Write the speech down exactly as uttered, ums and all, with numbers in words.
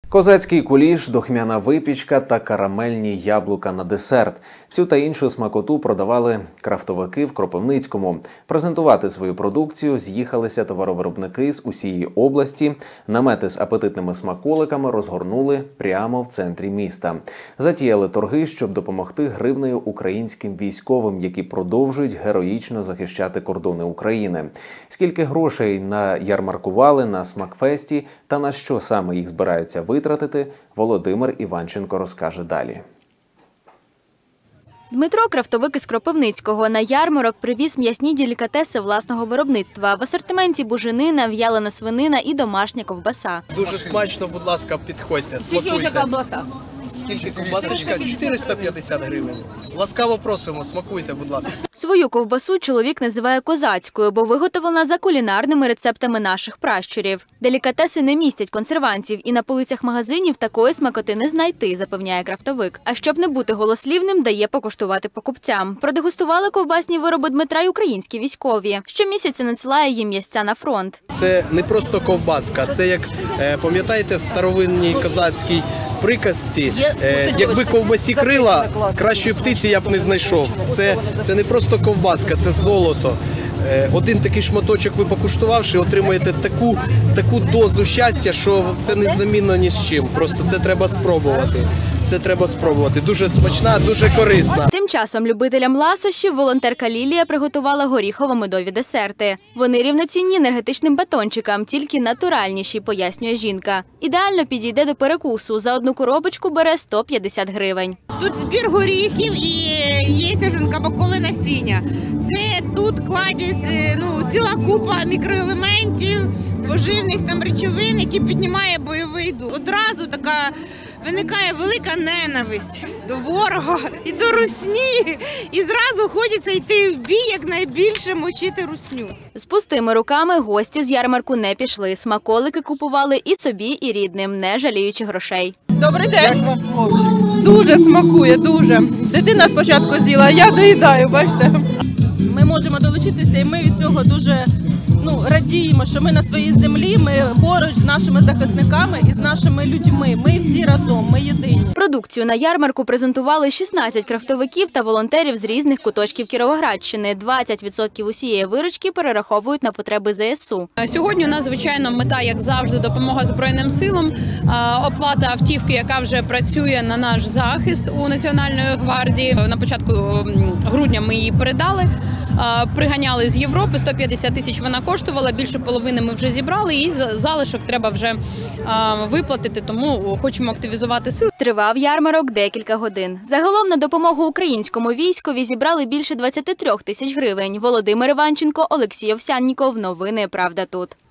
Козацький куліш, духмяна випічка та карамельні яблука на десерт. Цю та іншу смакоту продавали крафтовики в Кропивницькому. Презентувати свою продукцію з'їхалися товаровиробники з усієї області. Намети з апетитними смаколиками розгорнули прямо в центрі міста. Затіяли торги, щоб допомогти гривнею українським військовим, які продовжують героїчно захищати кордони України. Скільки грошей наярмаркували на смакфесті та на що саме їх збираються витратити, Володимир Іванченко розкаже далі. Дмитро – крафтовик із Кропивницького. На ярмарок привіз м'ясні делікатеси власного виробництва. В асортименті буженина, в'ялена свинина і домашня ковбаса. Дуже смачно, будь ласка, підходьте, смакуйте. Скільки ковбасочка? чотириста п'ятдесят гривень. Ласкаво просимо, смакуйте, будь ласка. Свою ковбасу чоловік називає козацькою, бо виготовлена за кулінарними рецептами наших пращурів. Делікатеси не містять консервантів, і на полицях магазинів такої смакоти не знайти, запевняє крафтовик. А щоб не бути голослівним, дає покуштувати покупцям. Продегустували ковбасні вироби Дмитра й українські військові. Щомісяця надсилає їм м'ясця на фронт. Це не просто ковбаска, це як, пам'ятаєте, в старовинній козацькій приказці, якби ковбасі крила, кращої птиці я б не знайшов. Це, це не просто ковбаска, це золото. Один такий шматочок ви покуштувавши, отримаєте таку, таку дозу щастя, що це не замінно ні з чим. Просто це треба спробувати. Це треба спробувати. Дуже смачна, дуже корисна. Тим часом любителям ласощів волонтерка Лілія приготувала горіхово-медові десерти. Вони рівноцінні енергетичним батончикам, тільки натуральніші, пояснює жінка. Ідеально підійде до перекусу. За одну коробочку бере сто п'ятдесят гривень. Тут збір горіхів і є жінкобакове насіння. Це тут кладеться ну, ціла купа мікроелементів, поживних там речовин, які піднімає бойовий дух. Одразу така виникає велика ненависть до ворога і до русні. І зразу хочеться йти в бій, якнайбільше мочити русню. З пустими руками гості з ярмарку не пішли. Смаколики купували і собі, і рідним, не жаліючи грошей. Добрий день. Дуже смакує, дуже. Дитина спочатку з'їла, я доїдаю, бачите. Ми можемо долучитися і ми від цього дуже ну, радіємо, що ми на своїй землі, ми поруч з нашими захисниками і з нашими людьми. Ми всі разом, ми єдині. Продукцію на ярмарку презентували шістнадцять крафтовиків та волонтерів з різних куточків Кіровоградщини. двадцять відсотків усієї виручки перераховують на потреби зе ес у. Сьогодні у нас, звичайно, мета, як завжди, допомога Збройним силам, оплата автівки, яка вже працює на наш захист у Національної гвардії. На початку грудня ми її передали. Приганяли з Європи, сто п'ятдесят тисяч вона коштувала, більше половини ми вже зібрали і залишок треба вже виплатити, тому хочемо активізувати сили. Тривав ярмарок декілька годин. Загалом на допомогу українському військові зібрали більше двадцяти трьох тисяч гривень. Володимир Іванченко, Олексій Овсянніков. Новини «Правда тут».